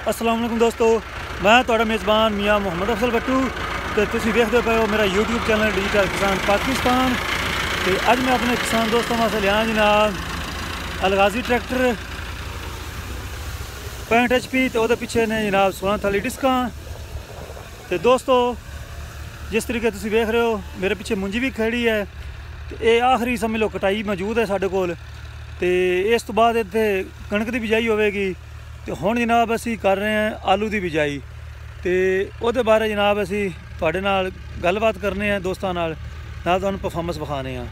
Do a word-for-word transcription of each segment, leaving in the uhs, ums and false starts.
अस्सलाम वालेकुम दोस्तों, मैं तुहाडा मेज़बान मियाँ मुहम्मद अफसल बट्टू तो तुसीं वेखदे पे हो मेरा यूट्यूब चैनल डिजिटल किसान पाकिस्तान। तो अज मैं अपने किसान दोस्तों वास्ते लिया जनाब अलगाजी ट्रैक्टर पैंठ एच पी तो वो पिछे ने जनाब सोलह थाली डिस्कां। तो दोस्तों जिस तरीके तुसीं वेख रहे हो मेरे पिछे मुंजी भी खड़ी है। तो ये आखिरी समझ लो कटाई मौजूद है साढ़े कोल। तो इस तो बाद इत्थे कणक की बिजाई होगी। तो हुण जनाब असी कर रहे हैं आलू की बिजाई। तो वो बारे जनाब असी तुहाडे नाल गलबात करने हैं दोस्तों नाल नाल तुहानूं परफॉर्मेंस विखाने हैं।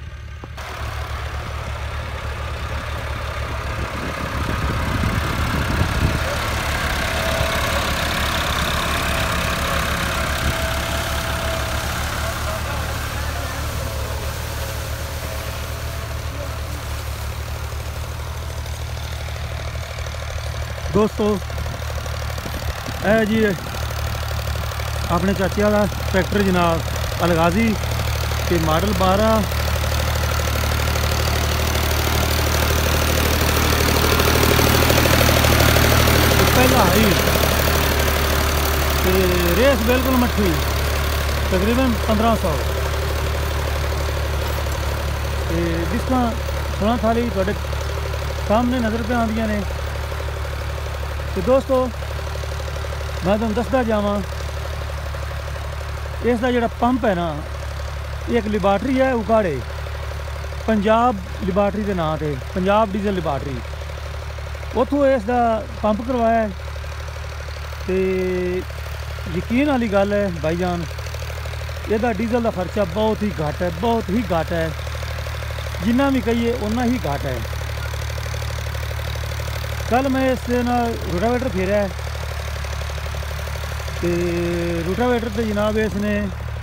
दोस्तों है जी अपने चाचे वाला ट्रैक्टर जनाब अलगाजी के मॉडल बारह पहला हाई रेस बिल्कुल मट्ठी तकरीबन पंद्रह सौ जिसका सोलह थाली थोड़े सामने नज़र पे आंदियां ने। तो दोस्तों मैं तुम दसदा जावा इसका जोड़ा पंप है ना एक लिबार्टरी है उगाड़े पंजाब लिबार्टरी के नाम से पंजाब डीजल लिबार्टरी उतों इसका पंप करवाया। तो यकीन वाली गल है भाईजान इसका डीजल का खर्चा बहुत ही घट है बहुत ही घट है जिन्ना भी कहिए उन्ना ही घट है। कल मैं इस रोटावेटर फेरा है तो रोटावेटर से जनाब इसने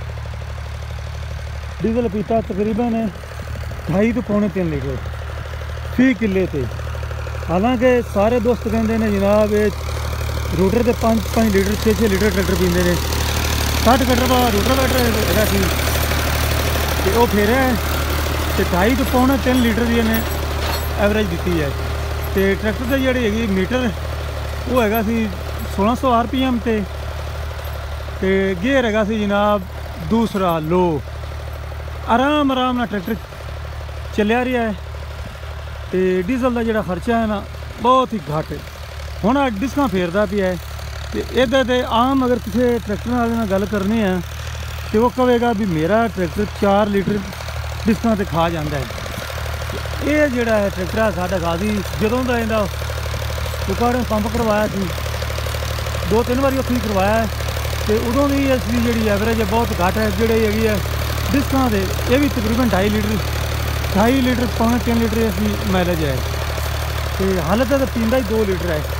डीजल पीता तकरीबन ढाई तो पौने तीन लीटर फी किले से। हालांकि सारे दोस्त कहते हैं जनाब रोटर से पाँच पाँच लीटर छे छे लीटर ट्रैक्टर पीते हैं। सठ कटर का रोटावेटर है तो वह फेरा है तो ढाई तो पौने तीन लीटर की इन्हें एवरेज दी है। तो ट्रैक्टर के जोड़े है मीटर वो है सोलह सौ आर पी एम से तो गेयर है जनाब दूसरा लो आराम आराम ना ट्रैक्टर चलिया रहा है। तो डीजल का जोड़ा खर्चा है ना बहुत ही घट हुण डिस्कां फेरदा पिया है। तो इधर तो आम अगर किसी ट्रैक्टर वाले नाल गल करनी है तो वह कहेगा भी मेरा ट्रैक्टर चार लीटर डिस्कां ते खा जाता है। ये जोड़ा है ट्रैक्टर साढ़ा गाजी जदों का इहदा उकाड़े पंप करवाया थी दो तीन बारी उत्थे करवाया है तो उदों की इसकी जी एवरेज है बहुत घट है। जोड़ी हैगी है डिस्कां दे ये भी तकरीबन ढाई लीटर ढाई लीटर पौने तीन लीटर इसकी माइलेज है। तो हाल तो पींदा ही दो लीटर है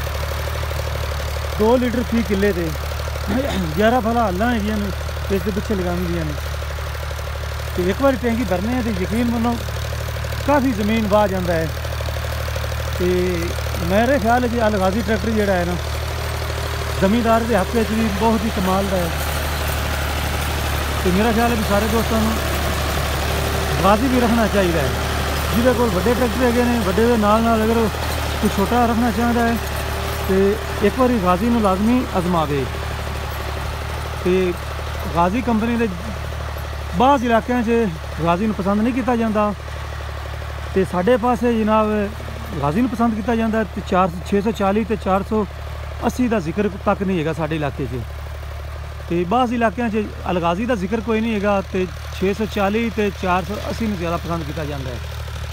दो लीटर फी किले से ग्यारह फला हल्लां हैगियां ने इस पिछे लगाई ने। तो एक बार टैंकी भरने तो यकीन मनो काफ़ी ज़मीन वाह जाता है। तो मेरे ख्याल है कि अलगाजी ट्रैक्टर जोड़ा है ना जमींदार के हक भी बहुत ही कमाल का है। तो मेरा ख्याल है कि सारे दोस्तों को गाजी भी रखना चाहिए है जिसके कोल बड़े ट्रैक्टर है बड़े के नाल नाल अगर कोई छोटा रखना चाहता है तो एक बार गाजी में लाजमी आजमावे। तो गाजी कंपनी के बाज़ इलाकों से गाजी में पसंद नहीं किया जाता तो साढ़े पास जनाब गाजी में पसंद किया जाता है। चार छे सौ चाली तो चार सौ अस्सी का जिक्र तक नहीं है साढ़े इलाके से। तो बाज़ इलाकों से अलगाजी का जिक्र कोई नहीं है तो छे सौ चाली तो चार सौ अस्सी में ज़्यादा पसंद किया जाता है।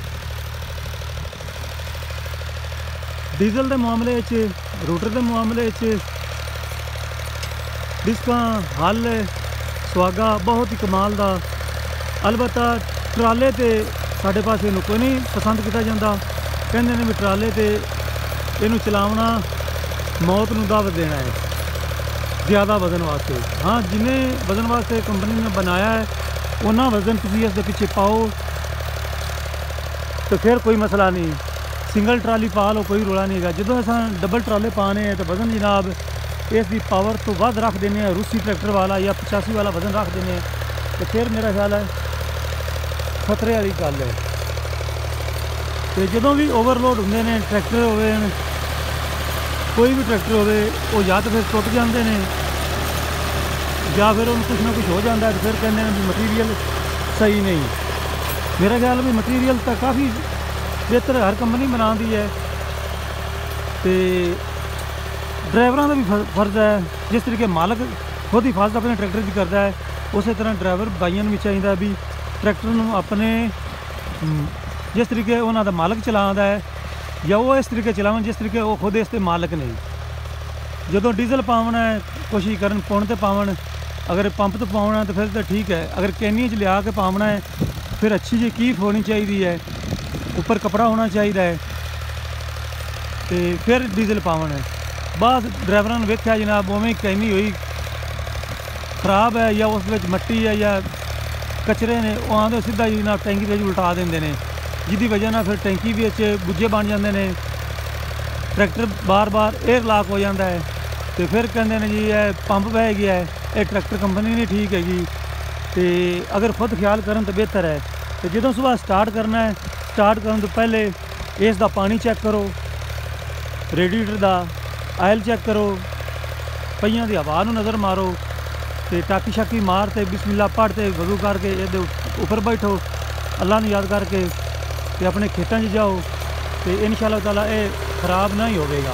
डीजल के मामले रोटर के मामले डिस्कां हल सुहागा बहुत ही कमाल का। अलबत्ता ट्राले तो साढ़े पास इनू कोई नहीं पसंद किया जाता कहते हैं भी ट्राले तो इनू चलावना मौत नूं दावत देना है ज़्यादा वजन वास्ते। हाँ जिन्हें वजन वास्ते कंपनी ने बनाया है उन्ना वजन तुसीं इसके पिछे पाओ तो फिर कोई मसला नहीं। सिंगल ट्राली पा लो कोई रोला नहीं है। जो अस डबल ट्राले पाने हैं तो वजन जनाब इसकी पावर तो वध रख देने रूसी ट्रैक्टर वाला या पचासी वाला वजन रख देने तो फिर मेरा ख्याल है खतरे वाली गल है। तो जो भी ओवरलोड होंगे ने ट्रैक्टर होवे कोई भी ट्रैक्टर होवे वो या तो फिर टुट जाते हैं या फिर उन्हें कुछ ना कुछ हो जाता है, तो फिर कहते हैं भी मटीरियल सही नहीं। मेरा ख्याल भी मटीरियल तो काफ़ी बेहतर हर कंपनी बना दी है, तो ड्राइवरों का भी फर्ज है, जिस तरीके मालक खुद हिफाजत अपने ट्रैक्टर की करता है, उस तरह ड्राइवर भाइयों भी चाहिए भी ट्रैक्टर अपने जिस तरीके उन्होंने मालक चलाता है या वो इस तरीके चलावन जिस तरीके वो खुद इसके मालक नहीं। जो डीजल पावना है कोशिश करन पुण तो पावन, अगर पंप तो पावना तो फिर तो ठीक है, अगर कैनिया च लिया के पावना है फिर अच्छी जी कीफ होनी चाहिए है, ऊपर कपड़ा होना चाहिए है, तो फिर डीजल पावन है। बाद ड्राइवरों ने वेख्या जनाब उवें कैनी हुई खराब है या उस मट्टी है या कचरे ने, वो आते सीधा जनाब टैंकी में उल्टा देंगे ने, जिसकी वजह ना फिर टैंकी भी गुज्जे बन जाते हैं, ट्रैक्टर बार बार एयर लॉक हो जाता है, तो फिर कहते हैं जी ये पंप बह गया है, ये ट्रैक्टर कंपनी नहीं ठीक हैगी। तो अगर खुद ख्याल करन तो बेहतर है। तो जो सुबह स्टार्ट करना है, स्टार्ट करने तो पहले इसका पानी चेक करो, रेडिएटर का आयल चेक करो, पहियां की हवा नूं नज़र मारो, तो टाकी शाकी मार के बिस्मिल्लाह पढ़ के वजू करके ये ऊपर बैठो, अल्लाह ने याद करके तो अपने खेतों में जाओ, तो इंशाअल्लाह ताला ये खराब नहीं होगा।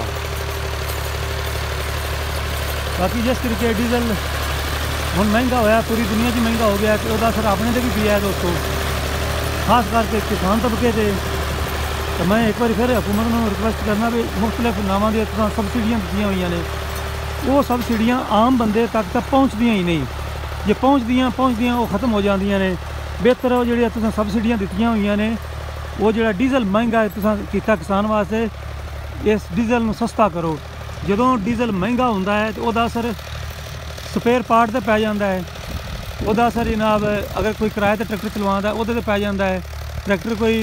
बाकी जिस तरीके डीजल हम महंगा होया, पूरी दुनिया च महंगा हो गया, तो वह असर अपने से भी पिया है दोस्तों, खास करके किसान तबके से। तो मैं एक बार फिर हुकूमत को रिक्वेस्ट करना भी मुख्तलिफ नावां दी सबसिडियां दी हुई ने, वो सबसिडियां आम बंदे तक तो पहुँचदियाँ ही नहीं, जे पहुँचदियाँ पहुँचदियाँ वो खत्म हो जांदियां ने। बेहतर हो जो तुसां सबसिडियां दित्तियां हुई ने, वो जो डीजल महंगा है तुसां कीता किसान वास्ते, इस डीजल नूं सस्ता करो। जदों डीजल महंगा होंदा है तो वह असर स्पेयर पार्ट ते पै जांदा है, वह असर जनाब अगर कोई किराए ते ट्रैक्टर चलवांदा है उहदे ते पै जांदा है, ट्रैक्टर कोई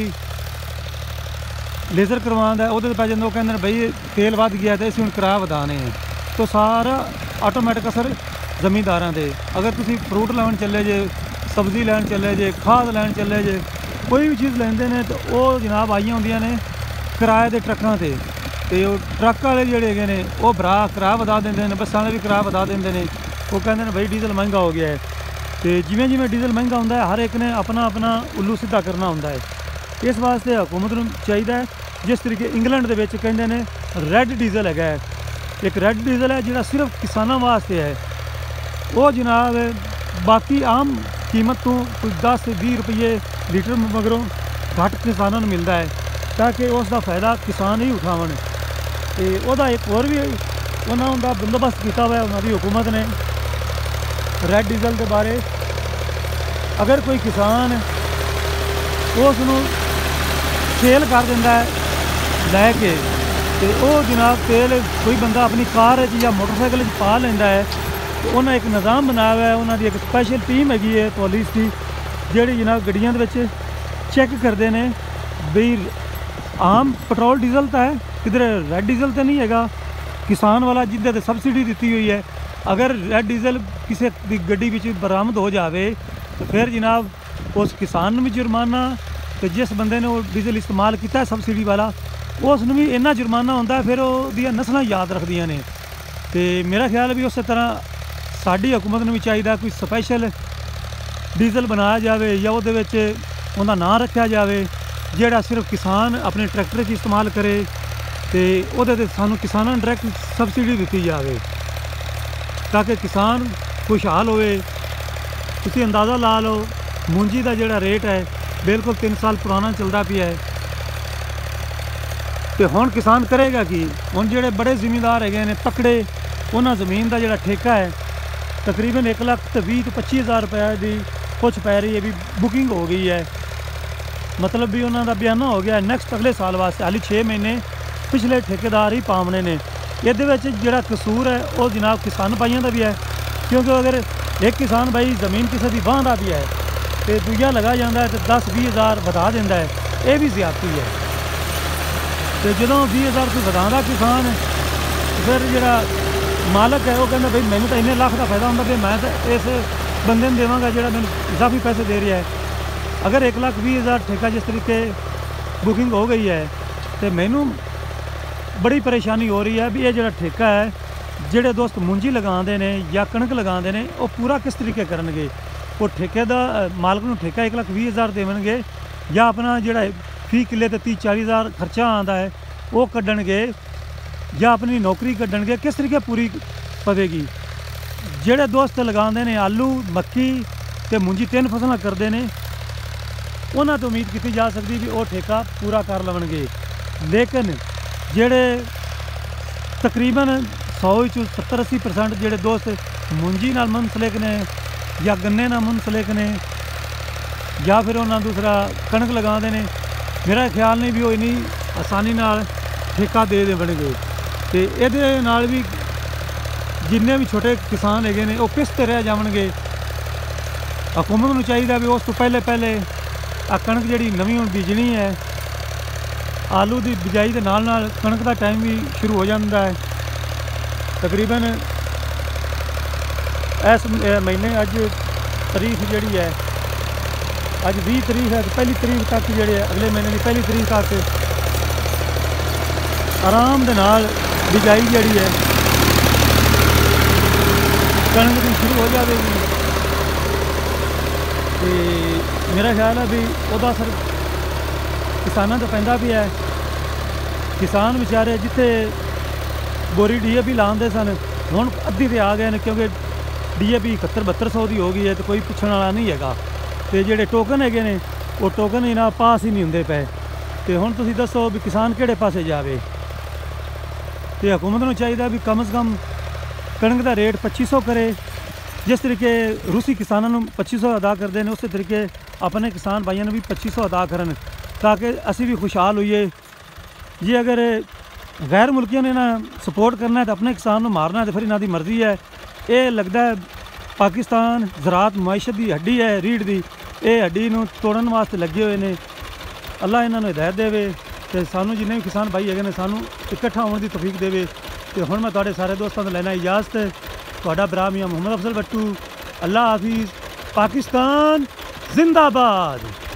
लेज़र करवांदा है उहदे ते पै जांदा, वो कहंदे ने बई तेल वध गया तो असीं हुण किराया वधाने हैं, तो सारा आटोमैटिक असर जमींदारां दे। अगर तुसीं फ्रूट लैण चले जे, सब्जी लैण चले जे, खाद लैण चले जे, कोई भी चीज़ लैंदे ने तो वो जनाब आईयां हुंदियां ने किराए के ट्रकों से, तो ट्रक वाले जोड़े है ने वो भरा किराया वधा देंगे ने, बसां वाले भी किराया वधा देंगे ने, वो कहते हैं भाई डीजल महंगा हो गया है। तो जिमें जिमें डीजल महंगा होंदा है हर एक ने अपना अपना उल्लू सीधा करना होंदा है। इस वास्ते हुकूमत नूं चाहिए है, जिस तरीके इंग्लैंड दे विच कहंदे ने रैड डीजल है, एक रैड डीजल है जिहड़ा सिर्फ किसानों वास्ते है, वो जनाब बाकी आम कीमत तो कोई दस बीस रुपये लीटर मगरों घट किसानों नूं मिलता है, ताकि उसका फायदा किसान ही उठावन। तो वह एक होर भी उन्होंने बंदोबस्त किया हुआ है उन्होंने हुकूमत ने रैड डीजल के बारे। अगर कोई किसान उसनूं सेल कर दिंदा है लैके, तो वह जनाब तेल कोई बंदा अपनी कार या मोटरसाइकिल पा लेंदा है, तो उन्हें एक निज़ाम बनाया हुआ है, उन्होंने एक स्पैशल टीम हैगी है पुलिस की, जिहड़ी जनाब गड्डियां दे विच चेक करते हैं भी आम पेट्रोल डीजल तो है, किधर रैड डीजल तो नहीं हैगा किसान वाला जिद्दे ते सबसिडी दी हुई है। अगर रैड डीजल किसी की गड्डी विच बरामद हो जाए तो फिर जनाब उस किसान नूं भी जुर्माना, तो जिस बंदे ने वो डीजल इस्तेमाल किया सबसिडी वाला उसनूं भी इन्ना जुर्माना होंदा है, फिर वो नस्लां याद रखदियां ने। तो मेरा ख्याल भी उस तरह साडी हुकूमत नूं भी चाहिए कोई स्पैशल डीजल बनाया जाए या उहदे विच उहदा नाम रखा जाए, जिहड़ा सिर्फ किसान अपने ट्रैक्टर च इस्तेमाल करे, तो उहदे ते सानूं किसानां नूं डायरैक्ट सबसिडी दी जाए, ताकि किसान खुशहाल होए। तुसीं अंदाज़ा ला लो मूंजी का जिहड़ा रेट है बिल्कुल तीन साल पुराना चलता पिया है, तो हुण किसान करेगा कि हुण जिहड़े बड़े जिमीदार है ने तकड़े, उन्हां जमीन का जिहड़ा ठेका है तकरीबन एक लाख तो भी तो पच्ची हज़ार रुपये की कुछ पै रही है भी बुकिंग हो गई है, मतलब भी उन्हों का बयाना हो गया नैक्सट अगले साल वास्ते, हाली छे महीने पिछले ठेकेदार ही पावने ने। ये जोड़ा कसूर है वो जनाब किसान भाइयों का भी है, क्योंकि अगर एक किसान भाई ज़मीन किसी की बांह का भी है तो दूजा लगा जाता है तो दस भी हज़ार बढ़ा देता है, ये भी ज्यादती है। तो जो भी हज़ार कोई बढ़ाता किसान फिर जोड़ा मालक है वो कहता भाई मैंने तो इन्ने लाख का फायदा होंगे, मैं तो इस बंदे देवांगा जो मैं इजाफी पैसे दे रहा है। अगर एक लाख भी हज़ार ठेका जिस तरीके बुकिंग हो गई है तो मैनू बड़ी परेशानी हो रही है भी ये जो ठेका है, ਜਿਹੜੇ ਦੋਸਤ ਮੁੰਜੀ ਲਗਾਉਂਦੇ ਨੇ ਜਾਂ ਕਣਕ ਲਗਾਉਂਦੇ ਨੇ ਉਹ ਪੂਰਾ ਕਿਸ ਤਰੀਕੇ ਕਰਨਗੇ। ਉਹ ਠੇਕੇ ਦਾ ਮਾਲਕ ਨੂੰ ਠੇਕਾ ਇੱਕ ਲੱਖ ਵੀਹ ਹਜ਼ਾਰ ਦੇਵਣਗੇ ਜਾਂ ਆਪਣਾ ਜਿਹੜਾ ਫੀ ਕਿੱਲੇ ਤੇ ਤੀਹ ਚਾਲੀ ਹਜ਼ਾਰ ਖਰਚਾ ਆਉਂਦਾ ਹੈ ਉਹ ਕੱਢਣਗੇ ਜਾਂ ਆਪਣੀ ਨੌਕਰੀ ਕੱਢਣਗੇ, ਕਿਸ ਤਰੀਕੇ ਪੂਰੀ ਪਵੇਗੀ। ਜਿਹੜੇ ਦੋਸਤ ਲਗਾਉਂਦੇ ਨੇ ਆਲੂ ਮੱਕੀ ਤੇ ਮੁੰਜੀ ਤਿੰਨ ਫਸਲਾਂ ਕਰਦੇ ਨੇ ਉਹਨਾਂ ਤੋਂ ਉਮੀਦ ਕੀਤੀ ਜਾ ਸਕਦੀ ਵੀ ਉਹ ਠੇਕਾ ਪੂਰਾ ਕਰ ਲਵਣਗੇ। ਲੇਕਿਨ ਜਿਹੜੇ ਤਕਰੀਬਨ सौ सत्तर अस्सी परसेंट जोड़े दोस्त मुंजी नाल मुंसलिक ने या गन्ने नाल मुंसलिक ने या फिर उन्होंने दूसरा कणक लगाते हैं, मेरा ख्याल नहीं भी वो इन्नी आसानी नाल ठेका दे देवणगे। तो ये नाल भी जिन्ने भी छोटे किसान है वो किस तरह जावणगे। हुकूमत नूं चाहिए भी उस तो पहले पहले आ कणक जी नवीं हुण बीजनी है, आलू की बिजाई के नाल नाल कणक का टाइम भी शुरू हो जाता है। तकरीबन इस महीने अज तारीख जी है अज बीस तरीक है, तो पहली तरीक तक जे अगले महीने की पहली तरीक तक आराम के नाल बिजाई जी है कणक की शुरू हो जाएगी। तो मेरा ख्याल है भी वह असर किसानों तो पैंदा भी है। किसान बेचारे जिथे बोरी डी ए पी लाते सन हुण अद्धी तो आ गए हैं, क्योंकि डी ए पी इकहत्तर बहत्तर सौ की हो गई है, तो कोई पुछण वाला नहीं है। तो जोड़े टोकन है ने वो टोकन ही ना पास ही नहीं होंगे पे। तो हुण तुसीं दसो भी किसान किहड़े पासे जावे। तो हुकूमत नूं चाहिए भी कम अज़ कम कणक का रेट पच्ची सौ करे, जिस तरीके रूसी किसानों नूं पच्ची सौ अदा करते हैं उस तरीके अपने किसान भाइयों भी पच्ची सौ अदा करन, ताकि असी भी खुशहाल होइए। जी अगर गैर मुल्कियों ने ना सपोर्ट करना है तो अपने किसान को मारना है, तो फिर इन्हों की मर्जी है। ये लगता है पाकिस्तान ज़रात मुआशत की हड्डी है रीढ़ की, ये हड्डी नूं तोड़न वास्ते लगे हुए हैं। अल्लाह इन्हों हिदायत देवे तो सानू जिन्हें भी किसान भाई है सानू इकट्ठा होने की तौफीक देवे। तो हुण मैं तुहाडे सारे दोस्तों को लेना इजाज़त, तुहाडा भरा मियां मोहम्मद अफजल बट्टू। अल्लाह हाफिज़। पाकिस्तान जिंदाबाद।